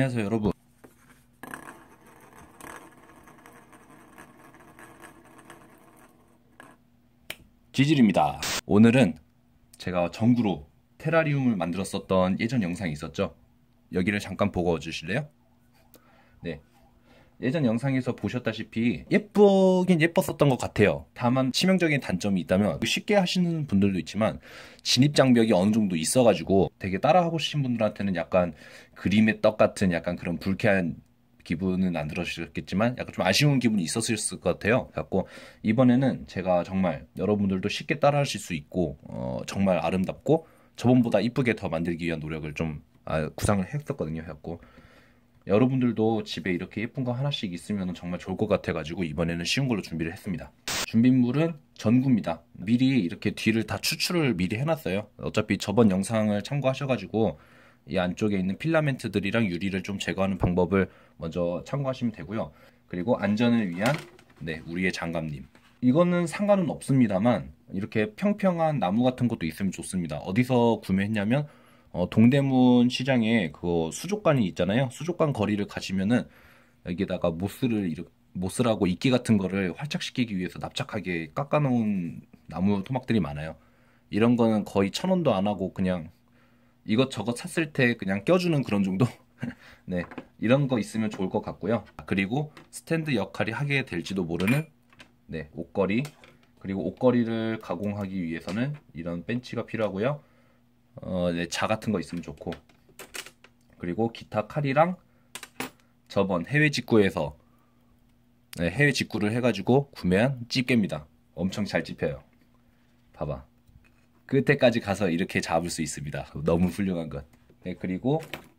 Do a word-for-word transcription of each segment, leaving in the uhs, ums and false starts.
안녕하세요 여러분, 지질입니다. 오늘은 제가 전구로 테라리움을 만들었었던 예전 영상이 있었죠. 여기를 잠깐 보고 주실래요? 네, 예전 영상에서 보셨다시피 예쁘긴 예뻤었던 것 같아요. 다만 치명적인 단점이 있다면, 쉽게 하시는 분들도 있지만 진입 장벽이 어느 정도 있어가지고 되게 따라하고 싶으신 분들한테는 약간 그림의 떡 같은 약간 그런 불쾌한 기분은 안 들으셨겠지만 약간 좀 아쉬운 기분이 있었을 것 같아요. 그래갖고 이번에는 제가 정말 여러분들도 쉽게 따라하실 수 있고 어, 정말 아름답고 저번보다 이쁘게 더 만들기 위한 노력을 좀 아, 구상을 했었거든요. 해갖고 여러분들도 집에 이렇게 예쁜 거 하나씩 있으면 정말 좋을 것 같아가지고 이번에는 쉬운 걸로 준비를 했습니다. 준비물은 전구입니다. 미리 이렇게 뒤를 다 추출을 미리 해놨어요. 어차피 저번 영상을 참고하셔가지고 이 안쪽에 있는 필라멘트들이랑 유리를 좀 제거하는 방법을 먼저 참고하시면 되고요. 그리고 안전을 위한 네, 우리의 장갑님. 이거는 상관은 없습니다만 이렇게 평평한 나무 같은 것도 있으면 좋습니다. 어디서 구매했냐면 어, 동대문 시장에 그 수족관이 있잖아요. 수족관 거리를 가시면은 여기다가 모스를 이렇게 모스라고 이끼 같은 거를 활착시키기 위해서 납작하게 깎아놓은 나무 토막들이 많아요. 이런 거는 거의 천 원도 안 하고 그냥 이것저것 샀을 때 그냥 껴주는 그런 정도? 네, 이런 거 있으면 좋을 것 같고요. 그리고 스탠드 역할이 하게 될지도 모르는 네, 옷걸이. 그리고 옷걸이를 가공하기 위해서는 이런 벤치가 필요하고요. 어, 네, 자 같은 거 있으면 좋고. 그리고 기타 칼이랑 저번 해외 직구에서 네, 해외 직구를 해가지고 구매한 집게입니다. 엄청 잘 집혀요. 봐봐. 끝에까지 가서 이렇게 잡을 수 있습니다. 너무 훌륭한 것. 네, 그리고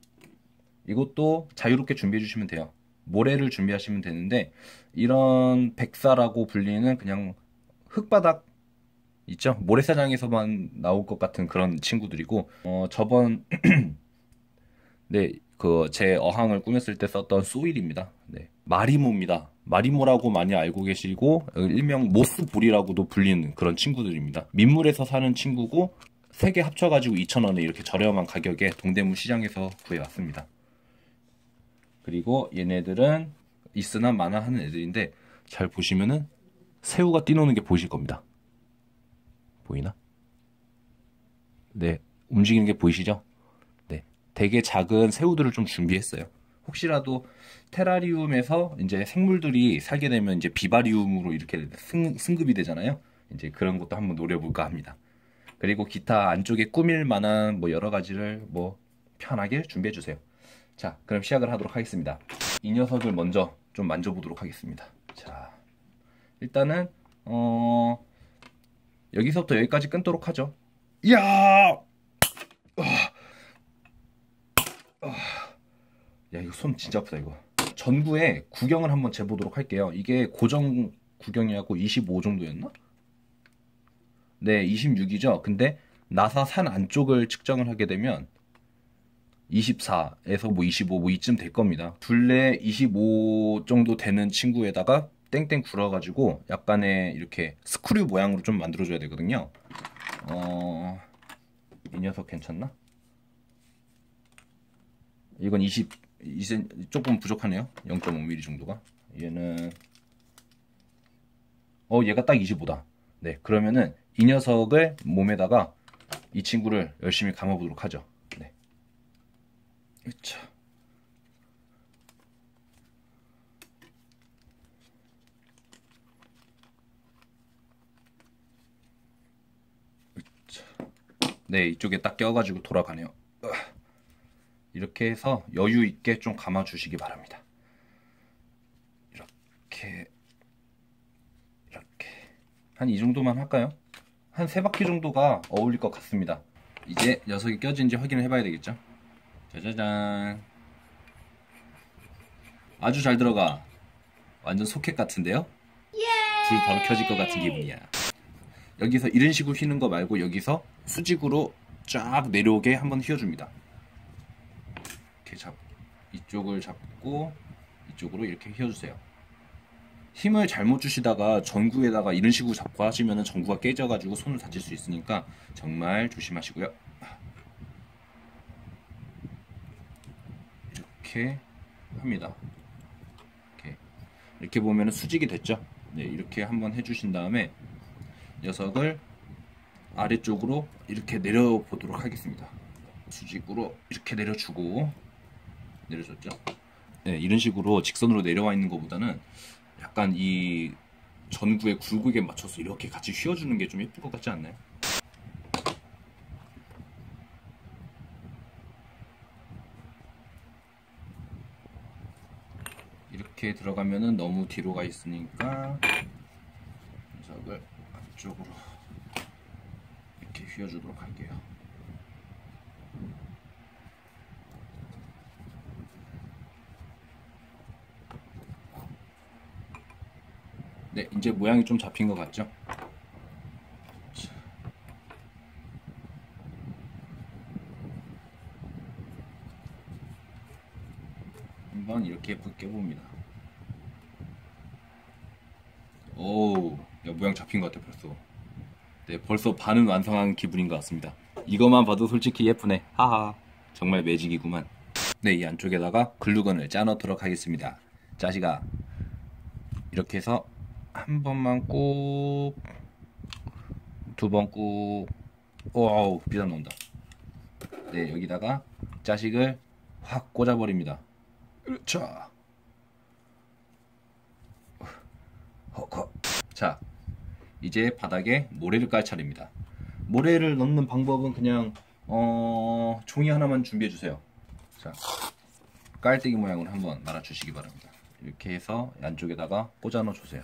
이것도 자유롭게 준비해 주시면 돼요. 모래를 준비하시면 되는데 이런 백사라고 불리는 그냥 흙바닥 있죠? 모래사장에서만 나올 것 같은 그런 친구들이고 어, 저번 네, 그 제 어항을 꾸몄을 때 썼던 소일입니다. 네, 마리모입니다. 마리모라고 많이 알고 계시고 일명 모스볼이라고도 불리는 그런 친구들입니다. 민물에서 사는 친구고 세 개 합쳐가지고 이천 원에 이렇게 저렴한 가격에 동대문 시장에서 구해왔습니다. 그리고 얘네들은 있으나 마나 하는 애들인데 잘 보시면은 새우가 뛰노는 게 보이실 겁니다. 보이나? 네, 움직이는 게 보이시죠? 네, 되게 작은 새우들을 좀 준비했어요. 혹시라도 테라리움에서 이제 생물들이 살게 되면 이제 비바리움으로 이렇게 승, 승급이 되잖아요. 이제 그런 것도 한번 노려볼까 합니다. 그리고 기타 안쪽에 꾸밀 만한 뭐 여러 가지를 뭐 편하게 준비해 주세요. 자, 그럼 시작을 하도록 하겠습니다. 이 녀석을 먼저 좀 만져보도록 하겠습니다. 자, 일단은 어 여기서부터 여기까지 끊도록 하죠. 이야! 어, 어. 야, 이거 손 진짜 아프다 이거. 전구에 구경을 한번 재보도록 할게요. 이게 고정 구경이하고 이십오 정도였나? 네, 이십육이죠. 근데 나사 산 안쪽을 측정을 하게 되면 이십사에서 뭐 이십오 뭐 이쯤 될 겁니다. 둘레 이십오 정도 되는 친구에다가 땡땡 굴어가지고 약간의 이렇게 스크류 모양으로 좀 만들어줘야 되거든요. 어... 이 녀석 괜찮나? 이건 이십, 조금 부족하네요. 영 점 오 밀리미터 정도가. 얘는 어 얘가 딱 이십오다. 네, 그러면은 이 녀석을 몸에다가 이 친구를 열심히 감아보도록 하죠. 네. 그쵸. 네, 이쪽에 딱 껴가지고 돌아가네요. 이렇게 해서 여유 있게 좀 감아 주시기 바랍니다. 이렇게 이렇게 한 이 정도만 할까요? 한 세 바퀴 정도가 어울릴 것 같습니다. 이제 녀석이 껴진지 확인을 해봐야 되겠죠. 짜자잔, 아주 잘 들어가. 완전 소켓 같은데요? 불 바로 켜질 것 같은 기분이야. 여기서 이런 식으로 휘는 거 말고 여기서 수직으로 쫙 내려오게 한번 휘어줍니다. 이렇게 잡, 이쪽을 잡고 이쪽으로 이렇게 휘어주세요. 힘을 잘못 주시다가 전구에다가 이런 식으로 잡고 하시면 전구가 깨져가지고 손을 다칠 수 있으니까 정말 조심하시고요. 이렇게 이렇게 합니다. 이렇게, 이렇게 보면 수직이 됐죠. 네, 이렇게 한번 해주신 다음에 녀석을 아래쪽으로 이렇게 내려보도록 하겠습니다. 수직으로 이렇게 내려주고, 내려줬죠. 네, 이런 식으로 직선으로 내려와 있는 것보다는 약간 이 전구의 굴곡에 맞춰서 이렇게 같이 휘어주는 게 좀 예쁠 것 같지 않나요? 이렇게 들어가면은 너무 뒤로 가 있으니까 녀석을 앞쪽으로 이렇게 휘어주도록 할게요. 네, 이제 모양이 좀 잡힌 것 같죠? 한번 이렇게 예쁘게 봅니다. 오, 야, 모양 잡힌 것 같아 벌써. 네, 벌써 반은 완성한 기분인 것 같습니다. 이것만 봐도 솔직히 예쁘네. 하하, 정말 매직이구만. 네, 이 안쪽에다가 글루건을 짜 넣도록 하겠습니다. 자식아, 이렇게 해서 한 번만 꾹, 두 번 꾹. 오우, 비단 나온다. 네, 여기다가 자식을 확 꽂아버립니다. 그렇죠. 자, 이제 바닥에 모래를 깔 차례입니다. 모래를 넣는 방법은 그냥 어... 종이 하나만 준비해 주세요. 자, 깔때기 모양으로 한번 말아 주시기 바랍니다. 이렇게 해서 안쪽에다가 꽂아 넣어 주세요.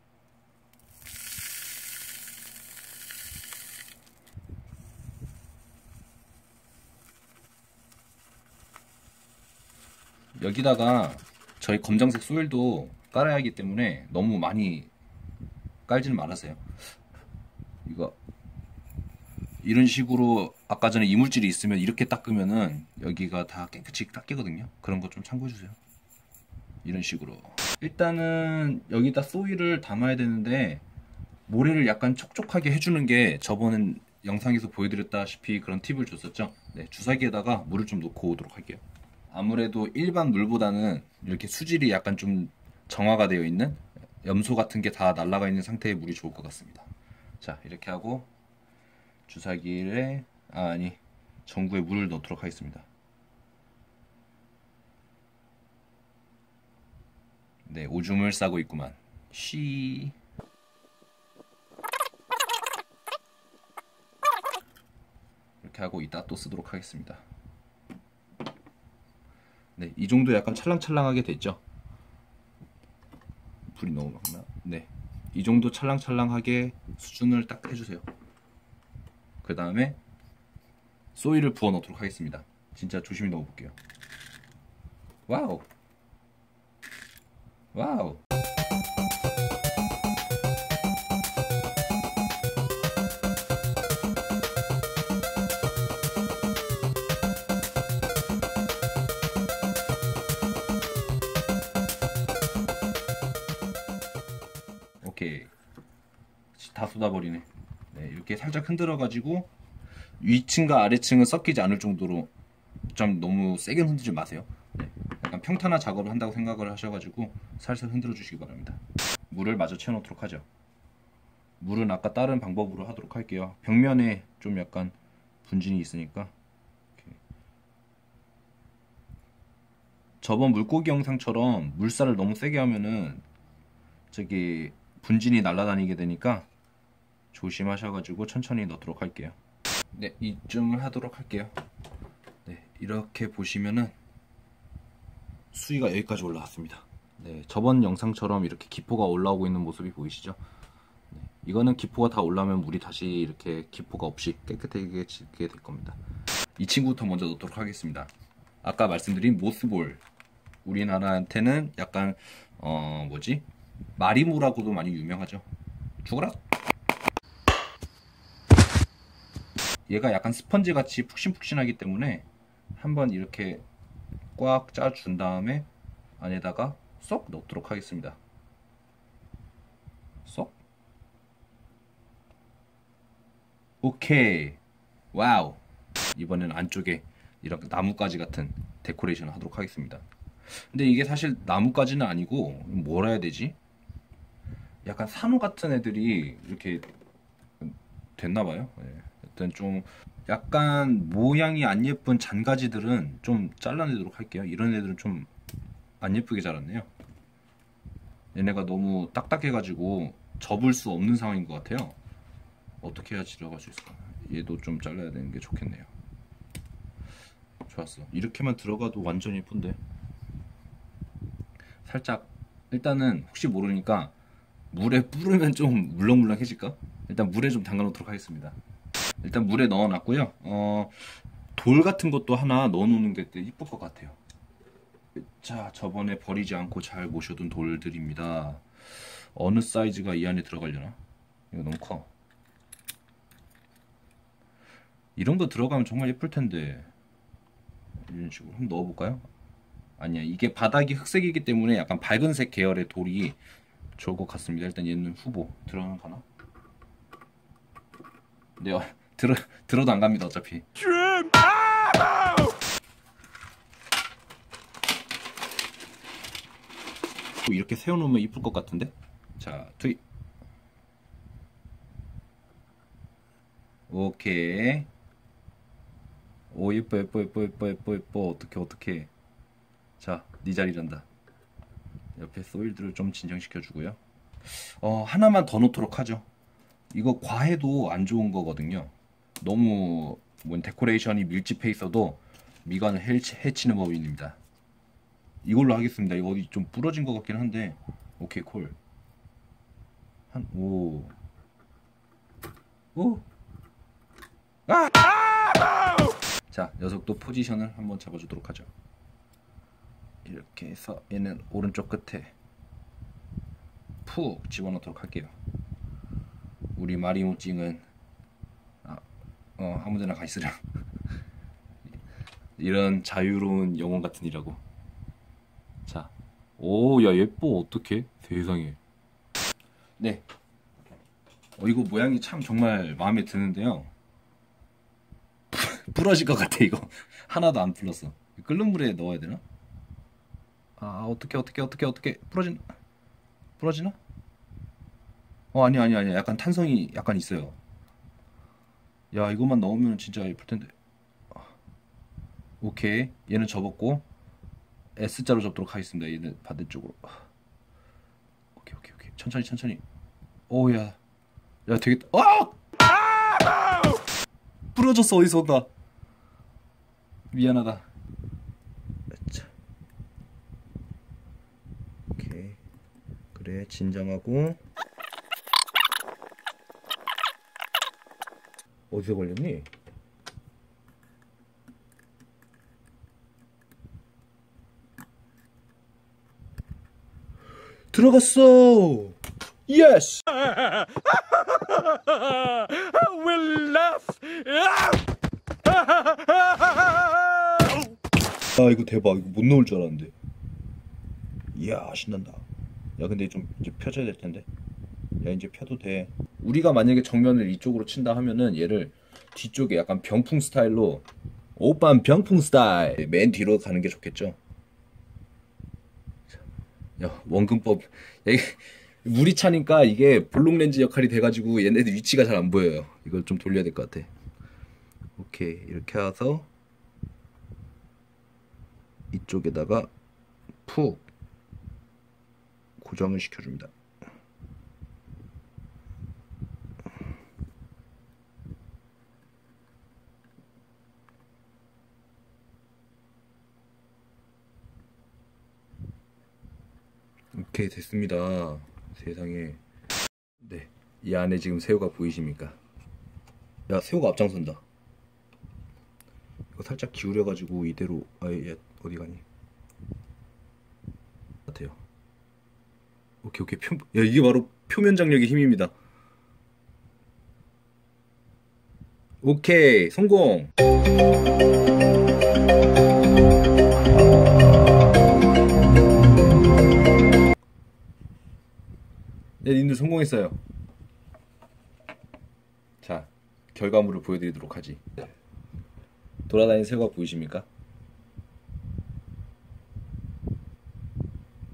여기다가 저희 검정색 소일도 깔아야 하기 때문에 너무 많이 깔지는 말아세요. 이거 이런 식으로 아까 전에 이물질이 있으면 이렇게 닦으면은 여기가 다 깨끗이 닦이거든요. 그런 거 좀 참고해 주세요. 이런 식으로 일단은 여기다 소일을 담아야 되는데 모래를 약간 촉촉하게 해주는 게 저번 영상에서 보여드렸다시피 그런 팁을 줬었죠. 네, 주사기에다가 물을 좀 놓고 오도록 할게요. 아무래도 일반 물보다는 이렇게 수질이 약간 좀 정화가 되어 있는 염소 같은 게 다 날아가 있는 상태의 물이 좋을 것 같습니다. 자, 이렇게 하고 주사기에 아, 아니 전구에 물을 넣도록 하겠습니다. 네, 오줌을 싸고 있구만. 쉬. 이렇게 하고 이따 또 쓰도록 하겠습니다. 네, 이 정도 약간 찰랑찰랑하게 됐죠? 불이 너무 많나? 네, 이 정도 찰랑찰랑하게 수준을 딱 해주세요. 그 다음에 소일을 부어 넣도록 하겠습니다. 진짜 조심히 넣어볼게요. 와우, 와우. 오케이, 다 쏟아버리네. 네, 이렇게 살짝 흔들어 가지고 위층과 아래층은 섞이지 않을 정도로 좀 너무 세게 흔들지 마세요. 네, 약간 평탄화 작업을 한다고 생각을 하셔가지고 살살 흔들어 주시기 바랍니다. 물을 마저 채워 놓도록 하죠. 물은 아까 다른 방법으로 하도록 할게요. 벽면에 좀 약간 분진이 있으니까. 이렇게. 저번 물고기 영상처럼 물살을 너무 세게 하면은 저기 분진이 날아다니게 되니까 조심하셔가지고 천천히 넣도록 할게요. 네, 이쯤을 하도록 할게요. 네, 이렇게 보시면은 수위가 여기까지 올라왔습니다. 네, 저번 영상처럼 이렇게 기포가 올라오고 있는 모습이 보이시죠? 네, 이거는 기포가 다 올라오면 물이 다시 이렇게 기포가 없이 깨끗하게 지게 될 겁니다. 이 친구부터 먼저 넣도록 하겠습니다. 아까 말씀드린 모스볼, 우리나라한테는 약간 어 뭐지? 마리모라고도 많이 유명하죠. 죽어라! 얘가 약간 스펀지 같이 푹신푹신하기 때문에 한번 이렇게 꽉 짜준 다음에 안에다가 쏙 넣도록 하겠습니다. 쏙. 오케이. 와우. 이번에는 안쪽에 이렇게 나뭇가지 같은 데코레이션을 하도록 하겠습니다. 근데 이게 사실 나뭇가지는 아니고 뭐라 해야 되지? 약간 산호 같은 애들이 이렇게 됐나봐요. 네. 일단 좀 약간 모양이 안 예쁜 잔가지들은 좀 잘라내도록 할게요. 이런 애들은 좀 안 예쁘게 자랐네요. 얘네가 너무 딱딱해가지고 접을 수 없는 상황인 것 같아요. 어떻게 해야 들어갈 수 있을까? 얘도 좀 잘라야 되는 게 좋겠네요. 좋았어. 이렇게만 들어가도 완전 예쁜데. 살짝 일단은 혹시 모르니까 물에 뿌르면 좀 물렁물렁해질까? 일단 물에 좀 담가 놓도록 하겠습니다. 일단 물에 넣어 놨고요. 어, 돌 같은 것도 하나 넣어 놓는 게 이쁠 것 같아요. 자, 저번에 버리지 않고 잘 모셔둔 돌들입니다. 어느 사이즈가 이 안에 들어가려나? 이거 너무 커. 이런 거 들어가면 정말 예쁠 텐데. 이런 식으로 한번 넣어볼까요? 아니야, 이게 바닥이 흑색이기 때문에 약간 밝은색 계열의 돌이 좋을 것 같습니다. 일단 얘는 후보 들어가나? 네, 어, 들어 들어도 안 갑니다 어차피. 이렇게 세워놓으면 이쁠 것 같은데. 자, 투입. 오케이. 오, 예뻐 예뻐 예뻐 예뻐 예뻐 예뻐. 어떻게 어떻게. 자, 네 자리란다. 옆에 소일들을 좀 진정시켜 주고요. 어, 하나만 더 놓도록 하죠. 이거 과해도 안 좋은 거거든요. 너무 뭐 데코레이션이 밀집해 있어도 미관을 해치, 해치는 법입니다. 이걸로 하겠습니다. 이거 어디 좀 부러진 것 같긴 한데. 오케이, 콜. 한, 오. 오. 아! 자, 녀석도 포지션을 한번 잡아주도록 하죠. 이렇게 해서 얘는 오른쪽 끝에 푹 집어넣도록 할게요. 우리 마리모찡은 아, 어, 아무데나 가 있으라. 이런 자유로운 영혼 같은 이라고. 자, 오, 야 예뻐. 어떡해? 세상에. 네. 어, 이거 모양이 참 정말 마음에 드는데요. 부러질 것 같아 이거. 하나도 안 풀렸어. 끓는 물에 넣어야 되나? 아, 어떻게 어떻게 어떻게 어떻게 부러진 부러지나? 어, 아니 아니 아니. 약간 탄성이 약간 있어요. 야, 이것만 넣으면 진짜 예쁠 텐데. 오케이. 얘는 접었고 S자로 접도록 하겠습니다. 얘는 반대쪽으로. 오케이 오케이 오케이. 천천히 천천히. 오야. 야, 되게 아! 부러졌어. 어디서 온다. 미안하다. 자. 오케이. 그래, 진정하고. 어디서 걸렸니? 들어갔어. 예스. will laugh. 아, 이거 대박. 이거 못 넣을 줄 알았는데. 이야, 신난다. 야, 근데 좀 이제 펴줘야 될 텐데. 야, 이제 펴도 돼. 우리가 만약에 정면을 이쪽으로 친다 하면은 얘를 뒤쪽에 약간 병풍 스타일로, 오빤 병풍 스타일 맨 뒤로 가는 게 좋겠죠. 야, 원근법. 야, 이게 물이 차니까 이게 볼록 렌즈 역할이 돼가지고 얘네들 위치가 잘 안 보여요. 이걸 좀 돌려야 될 것 같아. 오케이, 이렇게 해서 이쪽에다가 푹 고정을 시켜줍니다. 오케이, 됐습니다. 세상에. 네, 이 안에 지금 새우가 보이십니까? 야, 새우가 앞장선다. 이거 살짝 기울여가지고 이대로. 아예 얘 어디 가니? 같아요. 오케이 오케이. 표, 야, 이게 바로 표면 장력의 힘입니다. 오케이, 성공. 네, 님들 성공했어요. 자, 결과물을 보여드리도록 하지. 돌아다니는 새우가 보이십니까?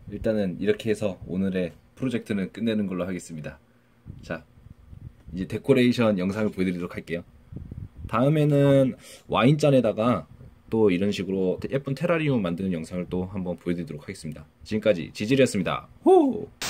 일단은 이렇게 해서 오늘의 프로젝트는 끝내는 걸로 하겠습니다. 자, 이제 데코레이션 영상을 보여드리도록 할게요. 다음에는 와인잔에다가 또 이런 식으로 예쁜 테라리움 만드는 영상을 또 한번 보여드리도록 하겠습니다. 지금까지 지질이었습니다. 호!